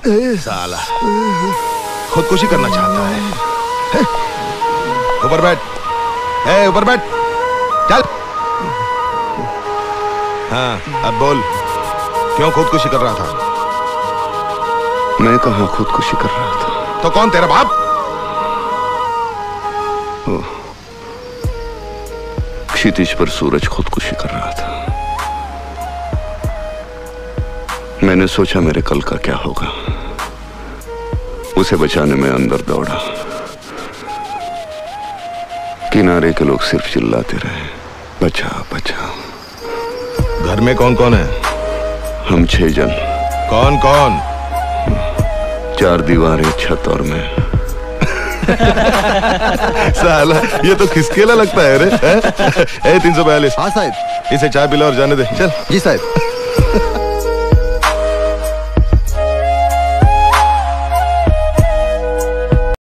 साला खुदकुशी करना चाहता है। ऊपर बैठ, ऊपर बैठ, चल। हाँ अब बोल, क्यों खुदकुशी कर रहा था? मैं कहाँ खुदकुशी कर रहा था? तो कौन, तेरा बाप? क्षितिज पर सूरज खुदकुशी कर रहा था। मैंने सोचा मेरे कल का क्या होगा, उसे बचाने में अंदर दौड़ा। किनारे के लोग सिर्फ चिल्लाते रहे, बचा बचा। घर में कौन कौन है? हम 6 जन। कौन कौन? 4 दीवारें, छत और मैं। साला ये तो खिसकेला लगता है रे। 342। हाँ साहब। इसे चाय पिला और जाने दे, चल। जी साहब।